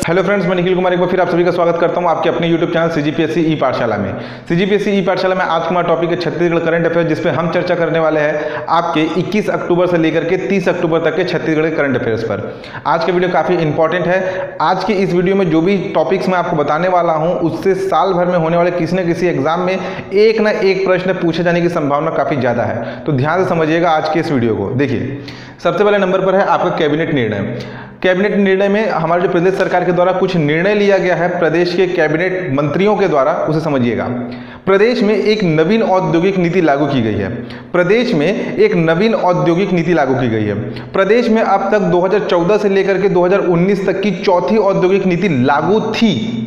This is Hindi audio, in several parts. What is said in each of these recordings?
हेलो फ्रेंड्स, मैं निखिल कुमार एक बार फिर आप सभी का स्वागत करता हूं आपके अपने यूट्यूब चैनल सीजीपीएससी ई पाठशाला में। सीजीपीएससी ई पाठशाला में आज का हमारा टॉपिक है छत्तीसगढ़ करंट अफेयर, जिसपे हम चर्चा करने वाले हैं आपके 21 अक्टूबर से लेकर के 30 अक्टूबर तक के छत्तीसगढ़ के करंट अफेयर्स पर। आज का वीडियो काफ़ी इंपॉर्टेंट है। आज की इस वीडियो में जो भी टॉपिक्स मैं आपको बताने वाला हूँ उससे साल भर में होने वाले किसी न किसी एग्जाम में एक ना एक प्रश्न पूछे जाने की संभावना काफ़ी ज़्यादा है। तो ध्यान से समझिएगा आज के इस वीडियो को। देखिए, सबसे पहले नंबर पर है आपका कैबिनेट निर्णय। कैबिनेट निर्णय में हमारे जो प्रदेश सरकार के द्वारा कुछ निर्णय लिया गया है प्रदेश के कैबिनेट मंत्रियों के द्वारा, उसे समझिएगा। प्रदेश में एक नवीन औद्योगिक नीति लागू की गई है। प्रदेश में एक नवीन औद्योगिक नीति लागू की गई है। प्रदेश में अब तक 2014 से लेकर के 2019 तक की चौथी औद्योगिक नीति लागू थी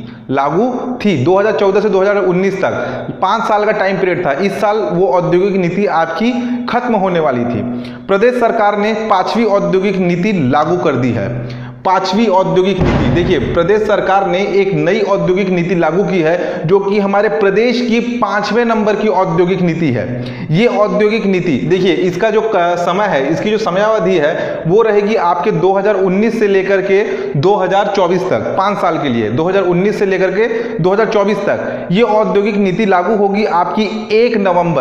2014 से 2019 तक 5 साल का टाइम पीरियड था। इस साल वो औद्योगिक नीति आपकी खत्म होने वाली थी। प्रदेश सरकार ने 5वीं औद्योगिक नीति लागू कर दी है। 5वीं औद्योगिक नीति, देखिए प्रदेश सरकार ने एक नई औद्योगिक नीति लागू की है जो कि हमारे प्रदेश की 5वें नंबर की औद्योगिक नीति है। ये औद्योगिक नीति देखिए, इसका जो समय है, इसकी जो समयावधि है वो रहेगी आपके 2019 से लेकर के 2024 तक, 5 साल के लिए 2019 से लेकर के 2024 तक ये औद्योगिक नीति लागू होगी आपकी 1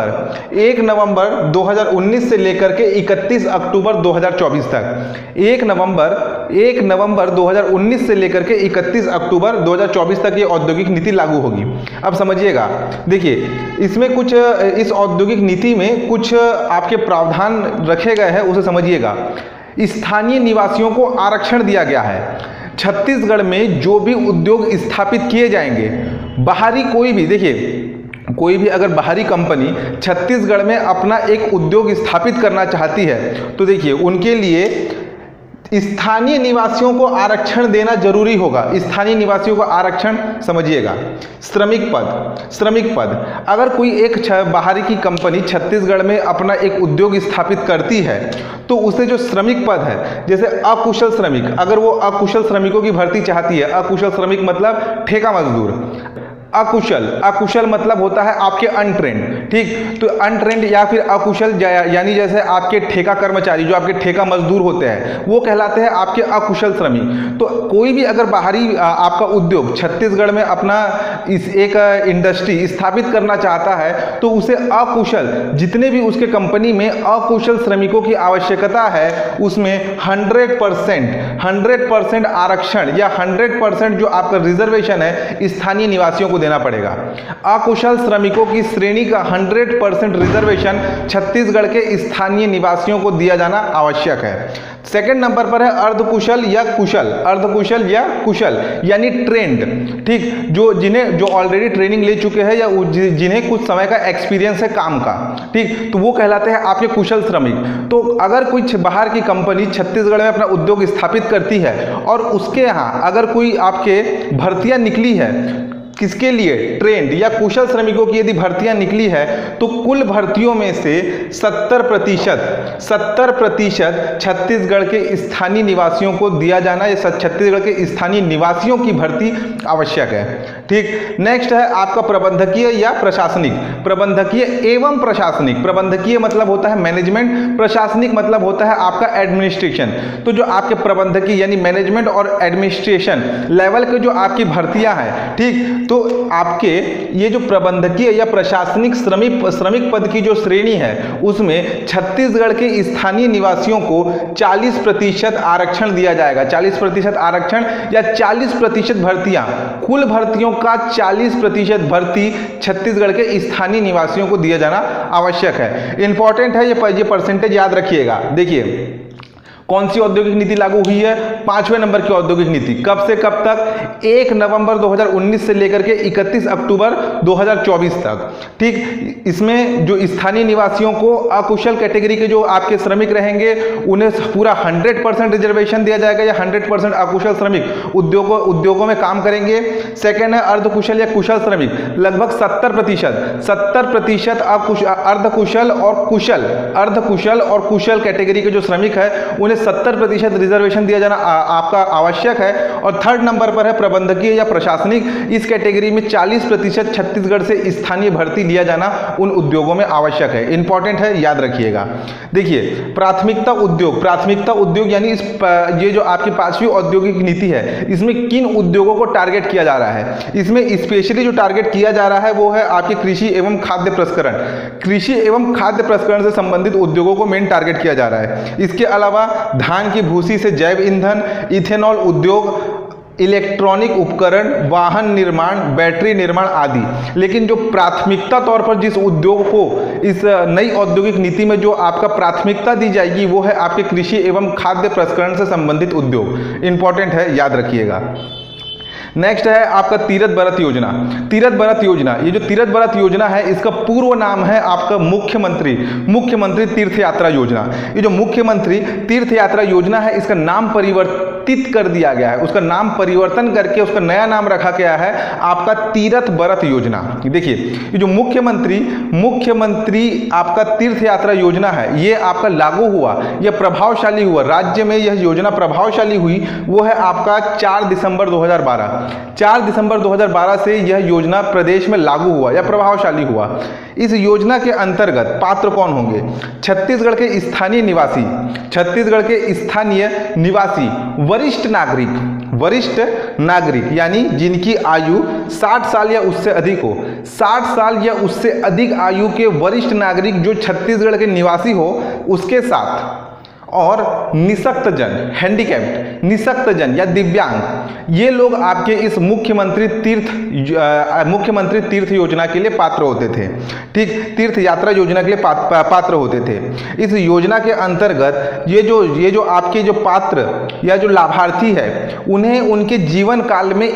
नवंबर 2019 से लेकर के 31 अक्टूबर 2024 तक। 1 नवंबर 2019 से लेकर के 31 अक्टूबर 2024 तक ये औद्योगिक नीति लागू होगी। अब समझिएगा, देखिए इसमें कुछ, इस औद्योगिक नीति में कुछ आपके प्रावधान रखे गए हैं, उसे समझिएगा। स्थानीय निवासियों को आरक्षण दिया गया है। छत्तीसगढ़ में जो भी उद्योग स्थापित किए जाएंगे, बाहरी कोई भी, देखिए कोई भी अगर बाहरी कंपनी छत्तीसगढ़ में अपना एक उद्योग स्थापित करना चाहती है तो देखिए उनके लिए स्थानीय निवासियों को आरक्षण देना जरूरी होगा। स्थानीय निवासियों को आरक्षण, समझिएगा। श्रमिक पद, अगर कोई एक बाहरी की कंपनी छत्तीसगढ़ में अपना एक उद्योग स्थापित करती है तो उसे जो श्रमिक पद है, जैसे अकुशल श्रमिक, अगर वो अकुशल श्रमिकों की भर्ती चाहती है, अकुशल श्रमिक मतलब ठेका मजदूर, अकुशल मतलब होता है आपके अनट्रेंड, ठीक। तो अनट्रेंड या फिर अकुशल यानी जैसे आपके ठेका कर्मचारी, जो आपके ठेका मजदूर होते हैं, वो कहलाते हैं आपके अकुशल श्रमिक। तो कोई भी अगर बाहरी आपका उद्योग छत्तीसगढ़ में अपना इस एक इंडस्ट्री स्थापित करना चाहता है तो उसे अकुशल, जितने भी उसके कंपनी में अकुशल श्रमिकों की आवश्यकता है उसमें 100% आरक्षण या 100% जो आपका रिजर्वेशन है स्थानीय निवासियों को देना पड़ेगा। अकुशल श्रमिकों की श्रेणी का 100% रिजर्वेशन छत्तीसगढ़ के स्थानीय निवासियों को दिया जाना आवश्यक है। सेकंड नंबर पर है अर्धकुशल या कुशल यानी ट्रेंड, ठीक, जो ऑलरेडी ट्रेनिंग ले चुके हैं या जिन्हें कुछ समय का एक्सपीरियंस है काम का, ठीक, तो वो कहलाते हैं आपके कुशल श्रमिक। तो अगर कुछ बाहर की कंपनी छत्तीसगढ़ में अपना उद्योग स्थापित करती है और उसके यहाँ अगर कोई आपके भर्तियां निकली है, किसके लिए, ट्रेंड या कुशल श्रमिकों की यदि भर्तियां निकली है तो कुल भर्तियों में से 70% छत्तीसगढ़ के स्थानीय निवासियों को दिया जाना, या छत्तीसगढ़ के स्थानीय निवासियों की भर्ती आवश्यक है, ठीक। नेक्स्ट है आपका प्रबंधकीय या प्रशासनिक। प्रबंधकीय एवं प्रशासनिक, प्रबंधकीय मतलब होता है मैनेजमेंट, प्रशासनिक मतलब होता है आपका एडमिनिस्ट्रेशन। तो जो आपके प्रबंधकीय यानी मैनेजमेंट और एडमिनिस्ट्रेशन लेवल के जो आपकी भर्तियां हैं, ठीक, तो आपके ये जो प्रबंधकीय या प्रशासनिक श्रमिक पद की जो श्रेणी है उसमें छत्तीसगढ़ के स्थानीय निवासियों को 40% आरक्षण दिया जाएगा। 40% आरक्षण या 40% भर्तियां, कुल भर्तियों का 40% भर्ती छत्तीसगढ़ के स्थानीय निवासियों को दिया जाना आवश्यक है। इंपॉर्टेंट है ये परसेंटेज याद रखिएगा। देखिए कौन सी औद्योगिक नीति लागू हुई है, 5वें नंबर की औद्योगिक नीति। कब से कब तक, 1 नवंबर 2019 से लेकर के 31 अक्टूबर 2024 तक, ठीक। इसमें जो स्थानीय निवासियों को अकुशल कैटेगरी के जो आपके श्रमिक रहेंगे उन्हें पूरा 100% रिजर्वेशन दिया जाएगा या 100% अकुशल श्रमिक उद्योगों में काम करेंगे। सेकेंड है अर्धकुशल या कुशल श्रमिक, लगभग 70% अर्धकुशल और कुशल कैटेगरी के जो श्रमिक है उन्हें 70% रिजर्वेशन दिया जाना आपका आवश्यक है। और थर्ड नंबर पर है प्रबंधकीय या प्रशासनिक, इस कैटेगरी में 40% छत्तीसगढ़ से स्थानीय भर्ती लिया जाना उन उद्योगों में आवश्यक है। इंपॉर्टेंट है, याद रखिएगा। देखिए प्राथमिकता उद्योग यानी ये जो आपकी 5वीं औद्योगिक नीति है, इसमें किन उद्योगों को टारगेट किया जा रहा है? इसमें स्पेशली जो टारगेट किया जा रहा है वो है आपके कृषि एवं खाद्य प्रसंस्करण से संबंधित उद्योगों को मेन टारगेट किया जा रहा है। इसके अलावा धान की भूसी से जैव ईंधन, इथेनॉल उद्योग, इलेक्ट्रॉनिक उपकरण, वाहन निर्माण, बैटरी निर्माण आदि। लेकिन जो प्राथमिकता तौर पर जिस उद्योग को इस नई औद्योगिक नीति में जो आपका प्राथमिकता दी जाएगी वो है आपके कृषि एवं खाद्य प्रसंस्करण से संबंधित उद्योग। इंपॉर्टेंट है, याद रखिएगा। नेक्स्ट है आपका तीरथ भरत योजना। ये जो तीरथ भरत योजना है, इसका पूर्व नाम है आपका मुख्यमंत्री तीर्थ यात्रा योजना। ये जो मुख्यमंत्री तीर्थ यात्रा योजना है, इसका नाम परिवर्तित कर दिया गया है। उसका नाम परिवर्तन करके उसका नया नाम रखा गया है आपका तीरथ भरत योजना। देखिए ये जो मुख्यमंत्री आपका तीर्थ यात्रा योजना है, ये आपका लागू हुआ, यह प्रभावशाली हुआ, राज्य में यह योजना प्रभावशाली हुई वो है आपका 4 दिसंबर 2012 से यह योजना प्रदेश में लागू हुआ या प्रभावशाली हुआ। इस योजना के अंतर्गत पात्र कौन होंगे? छत्तीसगढ़ के स्थानीय निवासी वरिष्ठ नागरिक यानी जिनकी आयु 60 साल या उससे अधिक हो, 60 साल या उससे अधिक आयु के वरिष्ठ नागरिक जो छत्तीसगढ़ के निवासी हो तो साथ, और निशक्त जन या दिव्यांग, ये लोग आपके इस मुख्यमंत्री तीर्थ योजना के लिए पात्र होते थे। ठीक, तीर्थ यात्रा योजना के लिए पात्र होते थे। इस योजना के अंतर्गत ये जो आपके जो पात्र या जो लाभार्थी है, उन्हें उनके जीवन काल में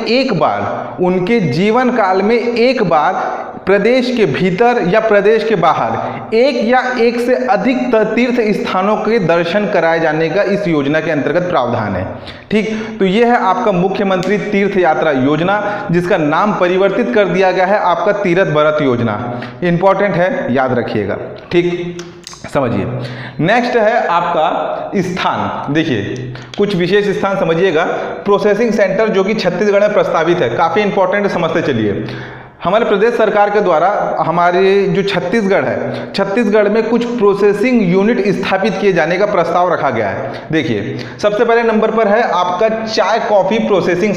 एक बार प्रदेश के भीतर या प्रदेश के बाहर एक या एक से अधिक तीर्थ स्थानों के दर्शन कराए जाने का इस योजना के अंतर्गत प्रावधान है। ठीक, तो यह है आपका मुख्यमंत्री तीर्थ यात्रा योजना, जिसका नाम परिवर्तित कर दिया गया है आपका तीरथ भरत योजना। इंपॉर्टेंट है, याद रखिएगा। ठीक, समझिए। नेक्स्ट है आपका स्थान। देखिए कुछ विशेष स्थान समझिएगा। प्रोसेसिंग सेंटर जो कि छत्तीसगढ़ में प्रस्तावित है, काफी इंपॉर्टेंट, समझते चलिए। हमारे प्रदेश सरकार के द्वारा हमारे जो छत्तीसगढ़ में कुछ प्रोसेसिंग यूनिट स्थापित किए जाने का प्रस्ताव रखा गया है। देखिए सबसे पहले नंबर पर है आपका चाय कॉफी प्रोसेसिंग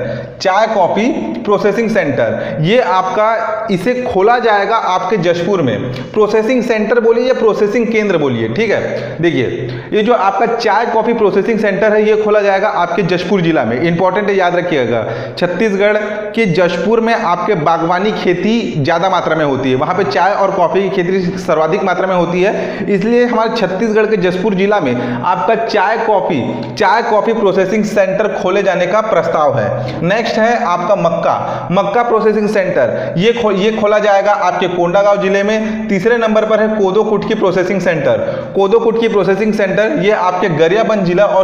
सेंटर। ये आपका इसे खोला जाएगा आपके जशपुर में। प्रोसेसिंग सेंटर बोलिए या प्रोसेसिंग केंद्र बोलिए, ठीक है। देखिए ये जो आपका चाय कॉफी प्रोसेसिंग सेंटर है, ये खोला जाएगा आपके जशपुर जिला में। इंपॉर्टेंट है, याद रखिएगा। छत्तीसगढ़ के जशपुर में आपके बागवानी खेती ज़्यादा मात्रा में होती है, वहाँ पे चाय और कॉफ़ी की खेती सर्वाधिक मात्रा में होती है, इसलिए हमारे छत्तीसगढ़ के जशपुर जिला में आपका चाय कॉफ़ी प्रोसेसिंग सेंटर खोले जाने का प्रस्ताव है। नेक्स्ट है आपका मक्का प्रोसेसिंग सेंटर, ये खोला जाएगा आपके कोंडागांव जिले में। तीसरे नंबर पर है कोदो कुटकी प्रोसेसिंग सेंटर, ये आपके गरियाबंद जिला और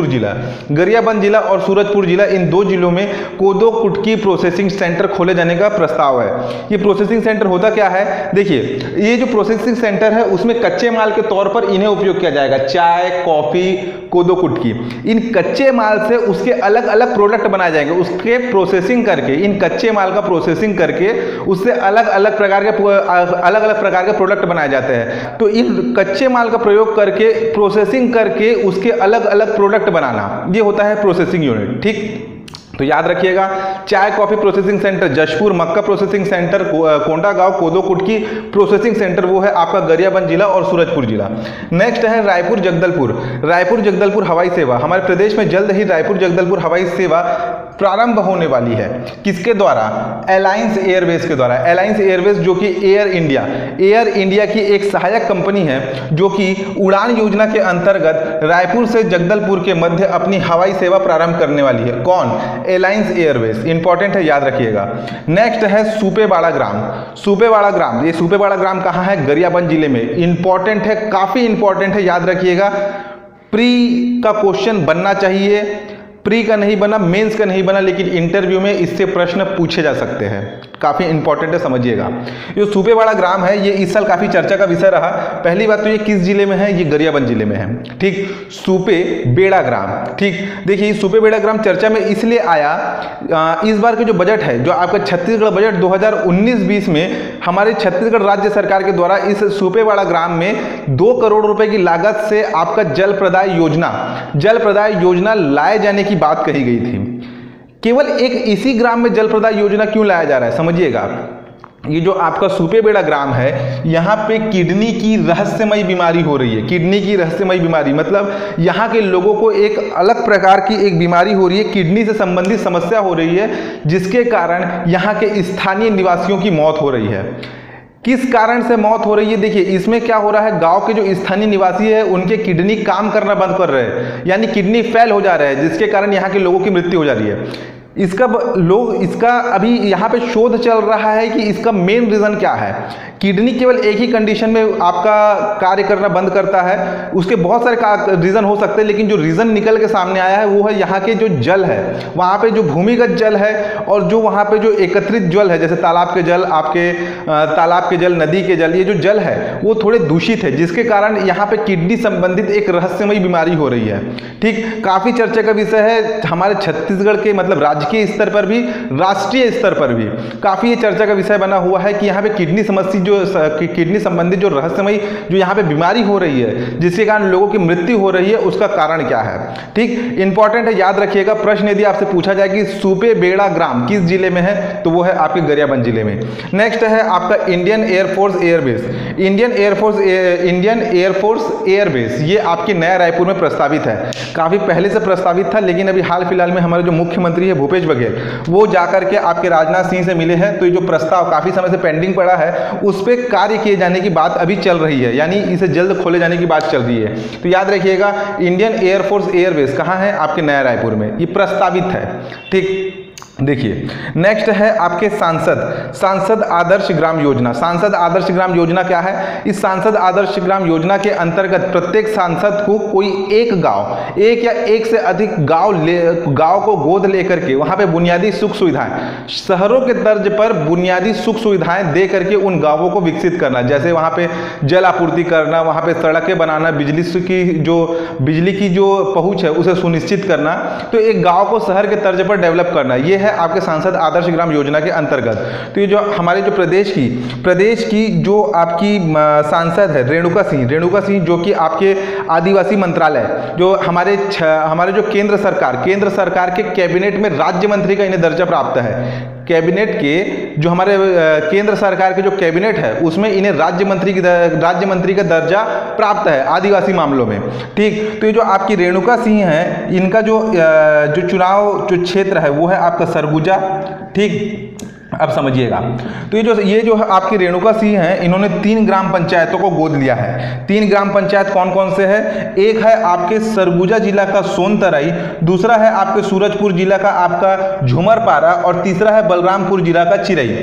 सूरजपुर जिला, इन दो जिलों में कोदो कुटकी प्रोसेसिंग सेंटर खोले जाने का प्रस्ताव है। ये प्रोसेसिंग सेंटर होता क्या है? देखिए ये जो प्रोसेसिंग सेंटर है उसमें कच्चे माल के तौर पर इन्हें उपयोग किया जाएगा। चाय, कॉफी, कोदो कुटकी, इन कच्चे माल से उसके अलग अलग प्रोडक्ट बनाए जाएंगे। उसके प्रोसेसिंग करके, इन कच्चे माल का प्रोसेसिंग करके उससे अलग अलग प्रकार के प्रोडक्ट बनाए जाते हैं। तो इन कच्चे माल का प्रयोग करके, प्रोसेसिंग करके उसके अलग अलग प्रोडक्ट बनाना, ये होता है प्रोसेसिंग यूनिट। ठीक, तो याद रखिएगा, चाय कॉफी प्रोसेसिंग सेंटर जशपुर, मक्का प्रोसेसिंग सेंटर कोंडागांव, कोदो कुटकी प्रोसेसिंग सेंटर वो है आपका गरियाबंद जिला और सूरजपुर जिला। नेक्स्ट है रायपुर जगदलपुर हवाई सेवा। हमारे प्रदेश में जल्द ही रायपुर जगदलपुर हवाई सेवा प्रारंभ होने वाली है। किसके द्वारा? अलायंस एयरवेज के द्वारा। अलायंस एयरवेज जो कि एयर इंडिया की एक सहायक कंपनी है, जो कि उड़ान योजना के अंतर्गत रायपुर से जगदलपुर के मध्य अपनी हवाई सेवा प्रारंभ करने वाली है। कौन? Alliance Airways. इंपॉर्टेंट है, याद रखिएगा। नेक्स्ट है सुपेवाड़ा ग्राम। ये सुपेवाड़ा ग्राम कहाँ है? गरियाबंद जिले में। इंपॉर्टेंट है, काफी इंपॉर्टेंट है, याद रखिएगा। प्री का क्वेश्चन बनना चाहिए, प्री का नहीं बना, मेंस का नहीं बना, लेकिन इंटरव्यू में इससे प्रश्न पूछे जा सकते हैं। काफ़ी इंपॉर्टेंट है, समझिएगा। जो सूपेवाड़ा ग्राम है ये इस साल काफ़ी चर्चा का विषय रहा। पहली बात तो ये किस जिले में है, ये गरियाबंद जिले में है, ठीक। सूपेबेड़ा ग्राम, ठीक। देखिए सूपेबेड़ा ग्राम चर्चा में इसलिए आया, इस बार के जो बजट है, जो आपका छत्तीसगढ़ बजट 2019-20 में हमारे छत्तीसगढ़ राज्य सरकार के द्वारा इस सूपेवाड़ा ग्राम में 2 करोड़ रुपए की लागत से आपका जल प्रदाय योजना लाए जाने की बात कही गई थी। केवल एक इसी ग्राम में जल प्रदाय योजना क्यों लाया जा रहा है, समझिएगा। ये जो आपका सूपेबेड़ा ग्राम है, यहाँ पे किडनी की रहस्यमयी बीमारी हो रही है। किडनी की रहस्यमयी बीमारी मतलब यहाँ के लोगों को एक अलग प्रकार की एक बीमारी हो रही है, किडनी से संबंधित समस्या हो रही है, जिसके कारण यहाँ के स्थानीय निवासियों की मौत हो रही है। किस कारण से मौत हो रही है, देखिए इसमें क्या हो रहा है, गांव के जो स्थानीय निवासी है उनके किडनी काम करना बंद कर रहे हैं, यानी किडनी फेल हो जा रहा है, जिसके कारण यहाँ के लोगों की मृत्यु हो जा रही है। इसका अभी यहाँ पे शोध चल रहा है कि इसका मेन रीज़न क्या है। किडनी केवल एक ही कंडीशन में आपका कार्य करना बंद करता है, उसके बहुत सारे रीज़न हो सकते हैं, लेकिन जो रीज़न निकल के सामने आया है वो है यहाँ के जो जल है, वहाँ पे जो भूमिगत जल है और जो वहाँ पे जो एकत्रित जल है, जैसे तालाब के जल, आपके तालाब के जल, नदी के जल, ये जो जल है वो थोड़े दूषित है, जिसके कारण यहाँ पे किडनी संबंधित एक रहस्यमयी बीमारी हो रही है, ठीक। काफ़ी चर्चा का विषय है हमारे छत्तीसगढ़ के मतलब राजकीय स्तर पर भी, राष्ट्रीय स्तर पर भी काफ़ी ये चर्चा का विषय बना हुआ है कि यहाँ पे किडनी संबंधित जो रहस्यमयी जो यहाँ पे बीमारी हो रही है, जिसके कारण लोगों की मृत्यु हो रही है, उसका कारण क्या है, ठीक। इंपॉर्टेंट है, याद रखिएगा। प्रश्न यदि आपसे पूछा जाए कि सूपेबेड़ा ग्राम किस जिले में है, तो वो है आपके गरियाबंद जिले में। नेक्स्ट है आपका Indian air force airbase. Indian air force airbase ये आपके नया रायपुर में प्रस्तावित है। काफ़ी पहले से प्रस्तावित था, लेकिन अभी हाल फिलहाल में हमारे जो मुख्यमंत्री है भूपेश बघेल, वो जाकर के आपके राजनाथ सिंह से मिले हैं। तो ये जो प्रस्ताव काफ़ी समय से पेंडिंग पड़ा है, उस पर कार्य किए जाने की बात अभी चल रही है, यानी इसे जल्द खोले जाने की बात चल रही है। तो याद रखिएगा इंडियन एयरफोर्स एयरबेस कहाँ है, आपके नया रायपुर में, ये प्रस्तावित है, ठीक। देखिए नेक्स्ट है आपके सांसद आदर्श ग्राम योजना। सांसद आदर्श ग्राम योजना क्या है, इस सांसद आदर्श ग्राम योजना के अंतर्गत प्रत्येक सांसद को कोई एक गांव, एक या एक से अधिक गांव को गोद लेकर के वहां पे बुनियादी सुख सुविधाएं, शहरों के तर्ज पर बुनियादी सुख सुविधाएं दे करके उन गांवों को विकसित करना, जैसे वहां पे जल आपूर्ति करना, वहां पे सड़कें बनाना, बिजली की जो पहुंच है उसे सुनिश्चित करना। तो एक गांव को शहर के तर्ज पर डेवलप करना, ये है आपके सांसद आदर्श ग्राम योजना के अंतर्गत। तो ये जो हमारे जो प्रदेश की जो आपकी सांसद है रेणुका सिंह, जो कि आपके आदिवासी मंत्रालय, जो हमारे जो केंद्र सरकार के कैबिनेट में राज्य मंत्री का इन्हें दर्जा प्राप्त है। कैबिनेट के जो हमारे केंद्र सरकार के जो कैबिनेट है उसमें इन्हें राज्य मंत्री का दर्जा प्राप्त है आदिवासी मामलों में, ठीक। तो ये जो आपकी रेणुका सिंह है, इनका जो चुनाव जो क्षेत्र है वो है आपका सरगुजा, ठीक। अब समझिएगा, तो ये जो आपकी रेणुका सिंह हैं, इन्होंने 3 ग्राम पंचायतों को गोद लिया है। 3 ग्राम पंचायत कौन कौन से है, एक है आपके सरगुजा जिला का सोनतराई, दूसरा है आपके सूरजपुर जिला का आपका झुमरपारा और तीसरा है बलरामपुर जिला का चिरई।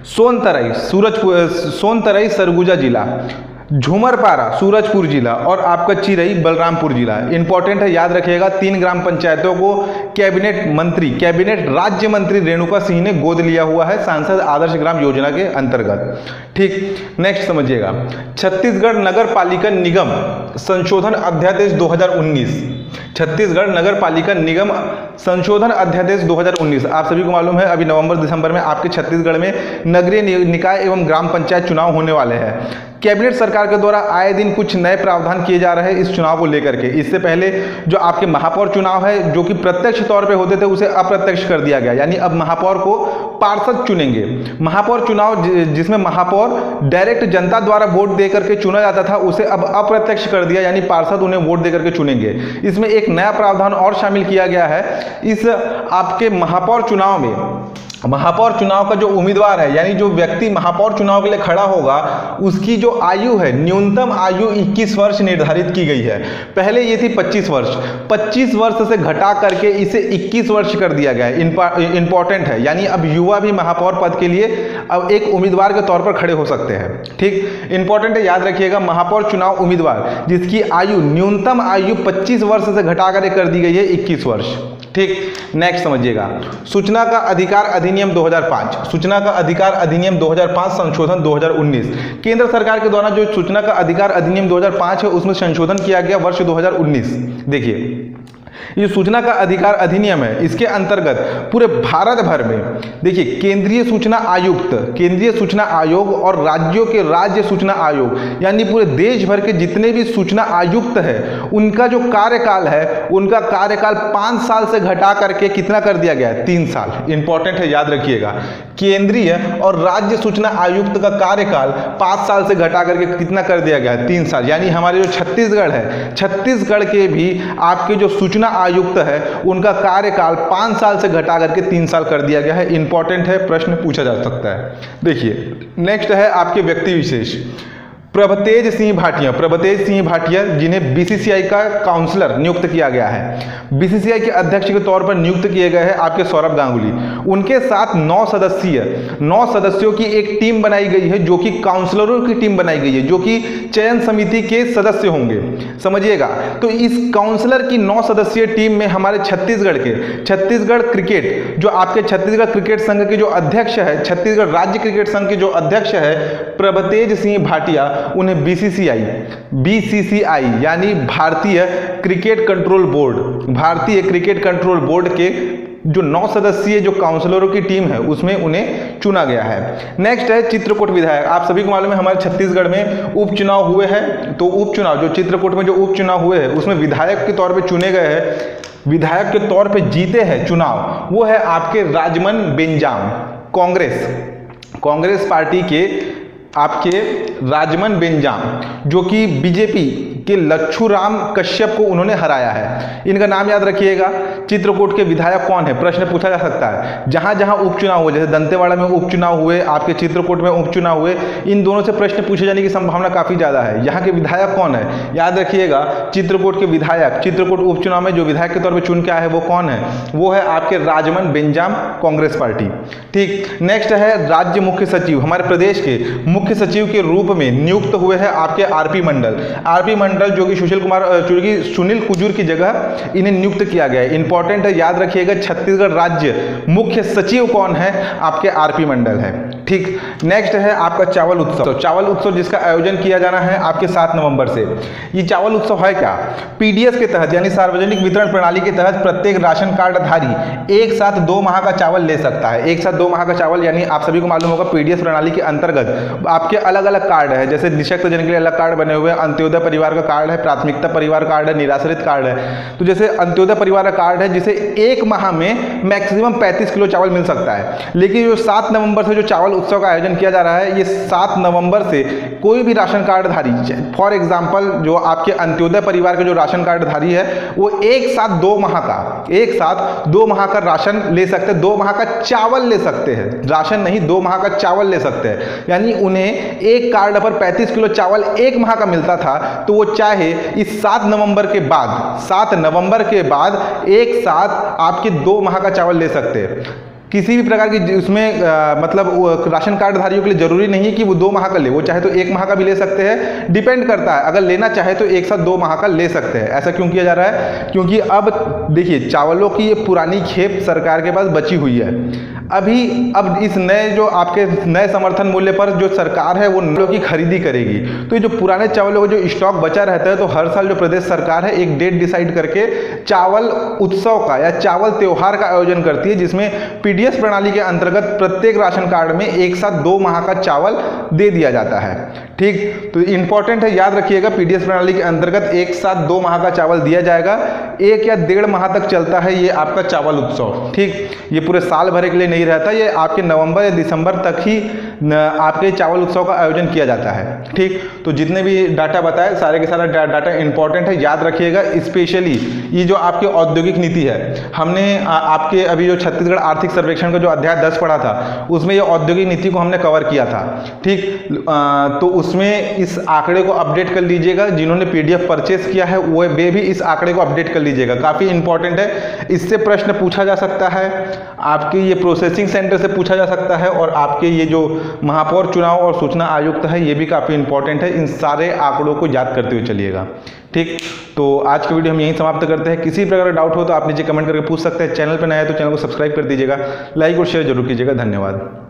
सोनतराई सरगुजा जिला, झुमरपारा सूरजपुर जिला और आपका चिरई बलरामपुर जिला। इंपॉर्टेंट है, याद रखिएगा। 3 ग्राम पंचायतों को कैबिनेट राज्य मंत्री रेणुका सिंह ने गोद लिया हुआ है सांसद आदर्श ग्राम योजना के अंतर्गत, ठीक। नेक्स्ट समझिएगा, छत्तीसगढ़ नगर पालिका निगम संशोधन अध्यादेश 2019। छत्तीसगढ़ नगर पालिका निगम संशोधन अध्यादेश 2019, आप सभी को मालूम है अभी नवंबर दिसंबर में आपके छत्तीसगढ़ में नगरीय निकाय एवं ग्राम पंचायत चुनाव होने वाले हैं। कैबिनेट सरकार के द्वारा आए दिन कुछ नए प्रावधान किए जा रहे हैं इस चुनाव को लेकर के। इससे पहले जो आपके महापौर चुनाव है, जो कि प्रत्यक्ष तौर पे होते थे, उसे अप्रत्यक्ष कर दिया गया, यानी अब महापौर को पार्षद चुनेंगे। महापौर चुनाव जिसमें महापौर डायरेक्ट जनता द्वारा वोट दे करके चुना जाता था, उसे अब अप्रत्यक्ष कर दिया, यानी पार्षद उन्हें वोट दे करके चुनेंगे। इसमें एक नया प्रावधान और शामिल किया गया है। इस आपके महापौर चुनाव में महापौर चुनाव का जो उम्मीदवार है, यानी जो व्यक्ति महापौर चुनाव के लिए खड़ा होगा, उसकी जो आयु है, न्यूनतम आयु 21 वर्ष निर्धारित की गई है। पहले ये थी 25 वर्ष, 25 वर्ष से घटा करके इसे 21 वर्ष कर दिया गया है। इंपॉर्टेंट है, यानी अब युवा भी महापौर पद के लिए अब एक उम्मीदवार के तौर पर खड़े हो सकते हैं, ठीक। इंपॉर्टेंट है, याद रखिएगा। महापौर चुनाव उम्मीदवार जिसकी आयु न्यूनतम आयु 25 वर्ष से घटा कर दी गई है 21 वर्ष, ठीक, नेक्स्ट समझिएगा, सूचना का अधिकार अधिनियम 2005, सूचना का अधिकार अधिनियम 2005 संशोधन 2019। केंद्र सरकार के द्वारा जो सूचना का अधिकार अधिनियम 2005 है उसमें संशोधन किया गया वर्ष 2019। देखिए ये सूचना का अधिकार अधिनियम है, इसके अंतर्गत पूरे भारत भर में देखिए केंद्रीय सूचना आयुक्त, केंद्रीय सूचना आयोग और राज्यों के राज्य सूचना आयोग यानी पूरे देश भर के जितने भी सूचना आयुक्त है उनका जो कार्यकाल है उनका कार्यकाल 5 साल से घटा करके कितना कर दिया गया है, 3 साल। इंपॉर्टेंट है, याद रखिएगा, केंद्रीय और राज्य सूचना आयुक्त का कार्यकाल 5 साल से घटा करके कितना कर दिया गया है, 3 साल। यानी हमारे जो छत्तीसगढ़ है, छत्तीसगढ़ के भी आपके जो सूचना आयुक्त है उनका कार्यकाल 5 साल से घटा करके 3 साल कर दिया गया है। इंपॉर्टेंट है, प्रश्न पूछा जा सकता है। देखिए नेक्स्ट है आपके व्यक्ति विशेष, प्रभतेज सिंह भाटिया, प्रभतेज सिंह भाटिया जिन्हें बीसीसीआई का काउंसलर नियुक्त किया गया है, बीसीसीआई के अध्यक्ष के तौर पर नियुक्त किए गए हैं आपके सौरभ गांगुली। उनके साथ 9 सदस्यों की एक टीम बनाई गई है जो कि काउंसलरों की टीम बनाई गई है जो कि चयन समिति के सदस्य होंगे, समझिएगा। तो इस काउंसलर की 9 सदस्यीय टीम में हमारे छत्तीसगढ़ क्रिकेट जो आपके छत्तीसगढ़ क्रिकेट संघ के जो अध्यक्ष है, छत्तीसगढ़ राज्य क्रिकेट संघ के जो अध्यक्ष है प्रभतेज सिंह भाटिया, उन्हें बीसीसीआई यानी भारतीय क्रिकेट कंट्रोल बोर्ड के जो 9 सदस्यीय जो काउंसलरों की टीम है उसमें उन्हें चुना गया है। नेक्स्ट है चित्रकूट विधायक। आप सभी को मालूम है हमारे छत्तीसगढ़ में उपचुनाव हुए हैं, तो उपचुनाव जो चित्रकूट में जो उपचुनाव हुए हैं उसमें विधायक के तौर पे चुने गए हैं, विधायक के तौर पे जीते हैं चुनाव, वो है आपके राजमन बेंजाम, कांग्रेस पार्टी के आपके राजमन बेंजाम जो कि बीजेपी के लच्छूराम कश्यप को उन्होंने हराया है। इनका नाम याद रखिएगा। चित्रकूट के विधायक कौन है, प्रश्न पूछा जा सकता है। जहां जहां उपचुनाव हुए, जैसे दंतेवाड़ा में उपचुनाव हुए, आपके चित्रकूट में उपचुनाव हुए, इन दोनों से प्रश्न पूछे जाने की संभावना काफी ज्यादा है। यहाँ के विधायक कौन है, याद रखिएगा, चित्रकूट के विधायक, चित्रकूट उपचुनाव में जो विधायक के तौर पर चुन के आए हैं वो कौन है, वो है आपके राजमन बेंजाम, कांग्रेस पार्टी। ठीक, नेक्स्ट है राज्य मुख्य सचिव। हमारे प्रदेश के मुख्य सचिव के रूप में नियुक्त हुए हैं आपके आरपी मंडल जो कि सुनील कुजूर की जगह इन्हें नियुक्त किया गया है। इंपॉर्टेंट है, याद रखिएगा, छत्तीसगढ़ राज्य मुख्य सचिव कौन है, आपके आरपी मंडल है। ठीक, नेक्स्ट है आपका चावल उत्सव जिसका आयोजन किया जाना है आपके 7 नवंबर से। ये चावल उत्सव है क्या, पीडीएस के तहत यानी सार्वजनिक वितरण प्रणाली के तहत प्रत्येक राशन कार्ड धारी एक साथ 2 माह का चावल ले सकता है। एक साथ 2 माह का चावल यानी आप सभी को मालूम होगा पीडीएस प्रणाली के अंतर्गत आपके अलग अलग कार्ड है, जैसे निःशक्त जन के लिए अलग कार्ड बने हुए हैं, अंत्योदय परिवार का कार्ड है, प्राथमिकता परिवार कार्ड है, निराश्रित कार्ड है। तो जैसे अंत्योदय परिवार का कार्ड है जिसे 1 माह में मैक्सिमम 35 किलो चावल मिल सकता है। लेकिन जो 7 नवंबर से जो चावल उत्सव का आयोजन किया जा रहा है, ये 7 नवंबर से कोई भी राशन कार्ड धारी, फॉर एग्जांपल जो आपके अंत्योदय परिवार के जो राशन कार्ड धारी है वो एक साथ 2 माह का राशन ले सकते हैं, 2 माह का चावल ले सकते हैं, राशन नहीं 2 माह का चावल ले सकते हैं। यानी उन्हें एक कार्ड पर 35 किलो चावल 1 माह का मिलता था, तो वो चाहे इस 7 नवंबर के बाद एक साथ आपके 2 माह का चावल ले सकते हैं। किसी भी प्रकार की उसमें मतलब राशन कार्ड धारियों के लिए जरूरी नहीं है कि वो 2 माह का ले, वो चाहे तो 1 माह का भी ले सकते हैं, डिपेंड करता है। अगर लेना चाहे तो एक साथ 2 माह का ले सकते हैं। ऐसा क्यों किया जा रहा है, क्योंकि अब देखिए चावलों की ये पुरानी खेप सरकार के पास बची हुई है। अब इस नए जो आपके नए समर्थन मूल्य पर जो सरकार है वो चावलों की खरीदी करेगी, तो ये जो पुराने चावलों का जो स्टॉक बचा रहता है, तो हर साल जो प्रदेश सरकार है एक डेट डिसाइड करके चावल उत्सव का या चावल त्योहार का आयोजन करती है, जिसमें पीडीएस प्रणाली के अंतर्गत प्रत्येक राशन कार्ड में एक साथ 2 माह का चावल दे दिया जाता है। ठीक, तो इंपॉर्टेंट है, याद रखिएगा, पीडीएस प्रणाली के अंतर्गत एक साथ 2 माह का चावल दिया जाएगा। 1 या 1.5 माह तक चलता है ये आपका चावल उत्सव। ठीक, ये पूरे साल भर के लिए नहीं रहता, ये आपके नवंबर या दिसंबर तक ही आपके चावल उत्सव का आयोजन किया जाता है। ठीक, तो जितने भी डाटा बताए सारे के सारा डाटा इंपॉर्टेंट है, याद रखिएगा। स्पेशली ये जो आपकी औद्योगिक नीति है, हमने आपके अभी जो छत्तीसगढ़ आर्थिक सर्वेक्षण का जो अध्याय 10 पढ़ा था उसमें ये औद्योगिक नीति को हमने कवर किया था। ठीक, तो उसमें इस आंकड़े को अपडेट कर लीजिएगा, जिन्होंने पीडीएफ परचेस किया है वे भी इस आंकड़े को अपडेट कर लीजिएगा, काफी इंपॉर्टेंट है। इससे प्रश्न पूछा जा सकता है, आपके ये प्रोसेसिंग सेंटर से पूछा जा सकता है, और आपके ये जो महापौर चुनाव और सूचना आयुक्त है ये भी काफी इंपॉर्टेंट है। इन सारे आंकड़ों को याद करते हुए चलिएगा। ठीक, तो आज की वीडियो हम यहीं समाप्त करते हैं। किसी प्रकार का डाउट हो तो आप नीचे कमेंट करके पूछ सकते हैं। चैनल पर नया है तो चैनल को सब्सक्राइब कर दीजिएगा, लाइक और शेयर जरूर कीजिएगा। धन्यवाद।